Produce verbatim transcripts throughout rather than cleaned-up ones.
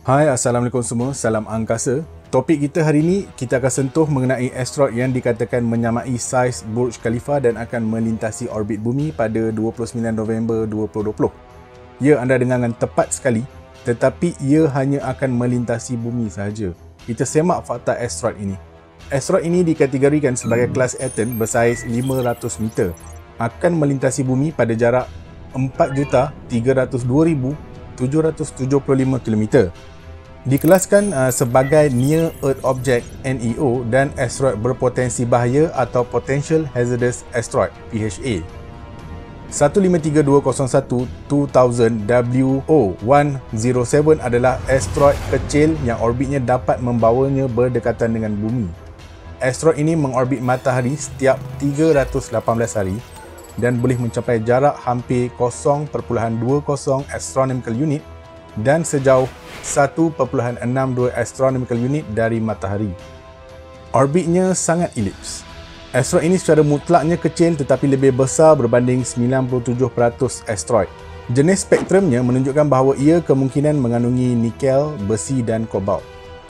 Hai, Assalamualaikum semua. Salam angkasa. Topik kita hari ini, kita akan sentuh mengenai asteroid yang dikatakan menyamai saiz Burj Khalifa dan akan melintasi orbit bumi pada dua puluh sembilan November dua ribu dua puluh. Ya, anda dengar dengan tepat sekali, tetapi ia hanya akan melintasi bumi sahaja. Kita semak fakta asteroid ini. Asteroid ini dikategorikan sebagai kelas Aten bersaiz lima ratus meter. Akan melintasi bumi pada jarak empat juta tiga ratus dua ribu tujuh ratus tujuh puluh lima kilometer. Dikelaskan uh, sebagai Near Earth Object N E O dan asteroid berpotensi bahaya atau Potential Hazardous Asteroid P H A. satu lima tiga dua kosong satu dua ribu W O seratus tujuh adalah asteroid kecil yang orbitnya dapat membawanya berdekatan dengan bumi. Asteroid ini mengorbit matahari setiap tiga ratus lapan belas hari dan boleh mencapai jarak hampir kosong perpuluhan dua kosong astronomical unit dan sejauh satu perpuluhan enam dua astronomical unit dari matahari. Orbitnya sangat elips. Asteroid ini secara mutlaknya kecil tetapi lebih besar berbanding sembilan puluh tujuh peratus asteroid. Jenis spektrumnya menunjukkan bahawa ia kemungkinan mengandungi nikel, besi dan kobalt.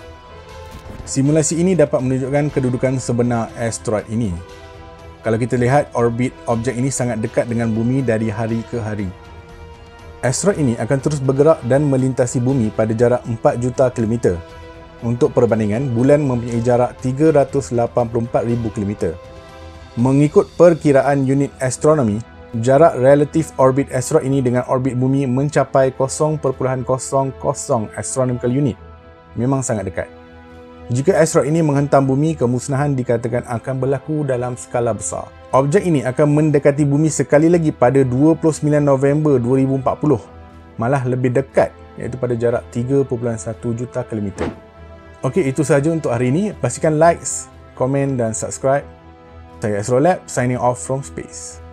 Simulasi ini dapat menunjukkan kedudukan sebenar asteroid ini. Kalau kita lihat, orbit objek ini sangat dekat dengan bumi dari hari ke hari. Asteroid ini akan terus bergerak dan melintasi bumi pada jarak empat juta kilometer. Untuk perbandingan, bulan mempunyai jarak tiga ratus lapan puluh empat ribu kilometer. Mengikut perkiraan unit astronomi, jarak relatif orbit asteroid ini dengan orbit bumi mencapai kosong perpuluhan kosong kosong astronomical unit. Memang sangat dekat. Jika asteroid ini menghentam bumi, kemusnahan dikatakan akan berlaku dalam skala besar. Objek ini akan mendekati bumi sekali lagi pada dua puluh sembilan November dua ribu empat puluh. Malah lebih dekat, iaitu pada jarak tiga perpuluhan satu juta kilometer. Okey, itu sahaja untuk hari ini. Pastikan like, komen dan subscribe. Saya Astrolab, signing off from space.